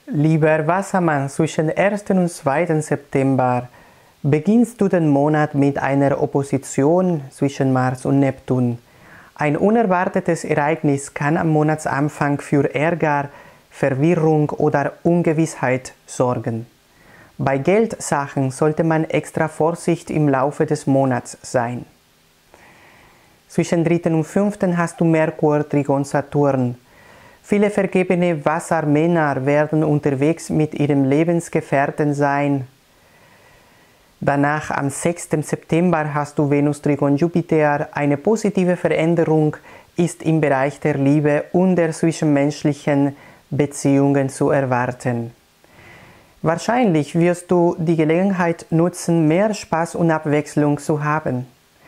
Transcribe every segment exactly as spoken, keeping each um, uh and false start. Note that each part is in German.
Lieber Wassermann, zwischen ersten und zweiten September beginnst du den Monat mit einer Opposition zwischen Mars und Neptun. Ein unerwartetes Ereignis kann am Monatsanfang für Ärger, Verwirrung oder Ungewissheit sorgen. Bei Geldsachen sollte man extra Vorsicht im Laufe des Monats sein. Zwischen dritten und fünften hast du Merkur, Trigon, Saturn. Viele vergebene Wassermänner werden unterwegs mit ihrem Lebensgefährten sein. Danach am sechsten September hast du Venus, Trigon, Jupiter. Eine positive Veränderung ist im Bereich der Liebe und der zwischenmenschlichen Beziehungen zu erwarten. Wahrscheinlich wirst du die Gelegenheit nutzen, mehr Spaß und Abwechslung zu haben.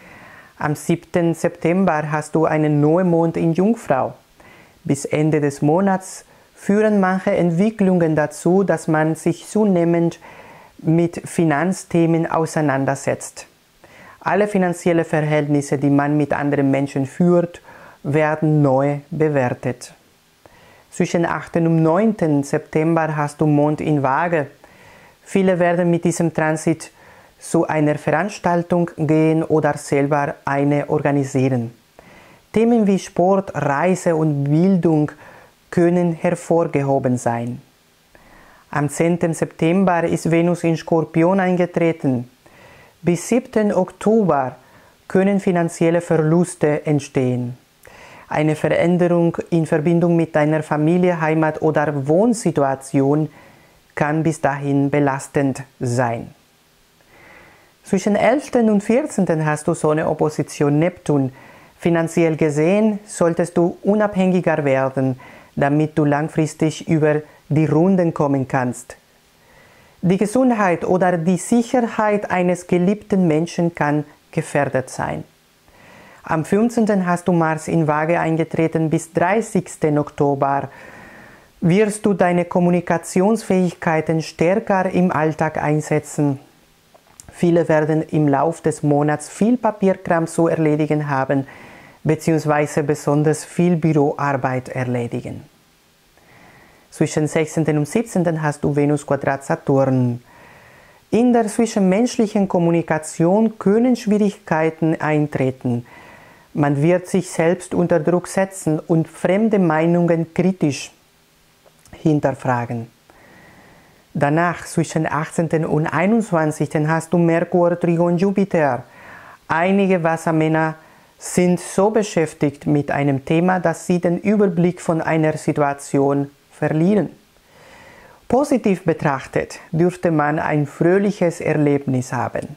Am siebten September hast du einen Neumond in Jungfrau. Bis Ende des Monats führen manche Entwicklungen dazu, dass man sich zunehmend mit Finanzthemen auseinandersetzt. Alle finanziellen Verhältnisse, die man mit anderen Menschen führt, werden neu bewertet. Zwischen achten und neunten September hast du Mond in Waage. Viele werden mit diesem Transit zu einer Veranstaltung gehen oder selber eine organisieren. Themen wie Sport, Reise und Bildung können hervorgehoben sein. Am zehnten September ist Venus in Skorpion eingetreten. Bis siebten Oktober können finanzielle Verluste entstehen. Eine Veränderung in Verbindung mit deiner Familie, Heimat oder Wohnsituation kann bis dahin belastend sein. Zwischen elften und vierzehnten hast du Sonne, Opposition, Neptun. Finanziell gesehen solltest du unabhängiger werden, damit du langfristig über die Runden kommen kannst. Die Gesundheit oder die Sicherheit eines geliebten Menschen kann gefährdet sein. Am fünfzehnten hast du Mars in Waage eingetreten. Bis dreißigsten Oktober wirst du deine Kommunikationsfähigkeiten stärker im Alltag einsetzen. Viele werden im Lauf des Monats viel Papierkram zu erledigen haben, beziehungsweise besonders viel Büroarbeit erledigen. Zwischen sechzehnten und siebzehnten hast du Venus Quadrat Saturn. In der zwischenmenschlichen Kommunikation können Schwierigkeiten eintreten. Man wird sich selbst unter Druck setzen und fremde Meinungen kritisch hinterfragen. Danach, zwischen achtzehnten und einundzwanzigsten hast du Merkur, Trigon, Jupiter. Einige Wassermänner sind so beschäftigt mit einem Thema, dass sie den Überblick von einer Situation verlieren. Positiv betrachtet dürfte man ein fröhliches Erlebnis haben.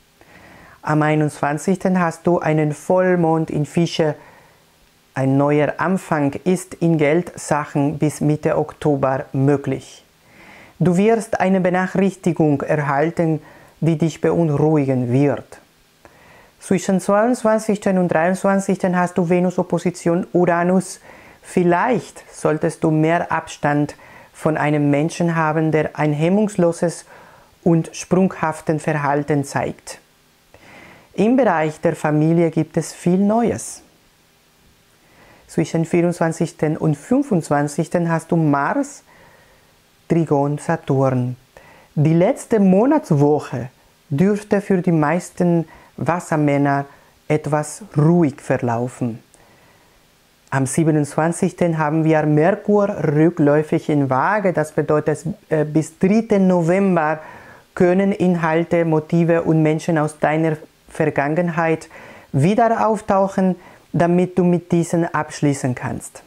Am einundzwanzigsten hast du einen Vollmond in Fische. Ein neuer Anfang ist in Geldsachen bis Mitte Oktober möglich. Du wirst eine Benachrichtigung erhalten, die dich beunruhigen wird. Zwischen zweiundzwanzigsten und dreiundzwanzigsten hast du Venus-Opposition Uranus. Vielleicht solltest du mehr Abstand von einem Menschen haben, der ein hemmungsloses und sprunghaftes Verhalten zeigt. Im Bereich der Familie gibt es viel Neues. Zwischen vierundzwanzigsten und fünfundzwanzigsten hast du Mars, Trigon, Saturn. Die letzte Monatswoche dürfte für die meisten Wassermänner etwas ruhig verlaufen. Am siebenundzwanzigsten haben wir Merkur rückläufig in Waage. Das bedeutet, bis dritten November können Inhalte, Motive und Menschen aus deiner Vergangenheit wieder auftauchen, damit du mit diesen abschließen kannst.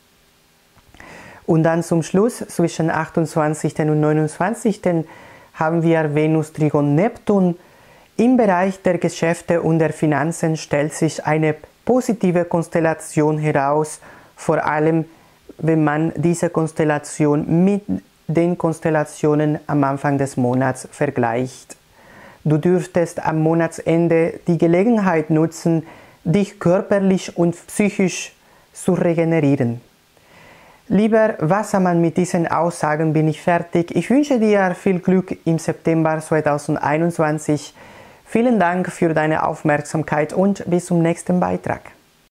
Und dann zum Schluss, zwischen achtundzwanzigsten und neunundzwanzigsten haben wir Venus, Trigon, Neptun. Im Bereich der Geschäfte und der Finanzen stellt sich eine positive Konstellation heraus, vor allem wenn man diese Konstellation mit den Konstellationen am Anfang des Monats vergleicht. Du dürftest am Monatsende die Gelegenheit nutzen, dich körperlich und psychisch zu regenerieren. Lieber Wassermann, mit diesen Aussagen bin ich fertig. Ich wünsche dir viel Glück im September zweitausendeinundzwanzig. Vielen Dank für deine Aufmerksamkeit und bis zum nächsten Beitrag.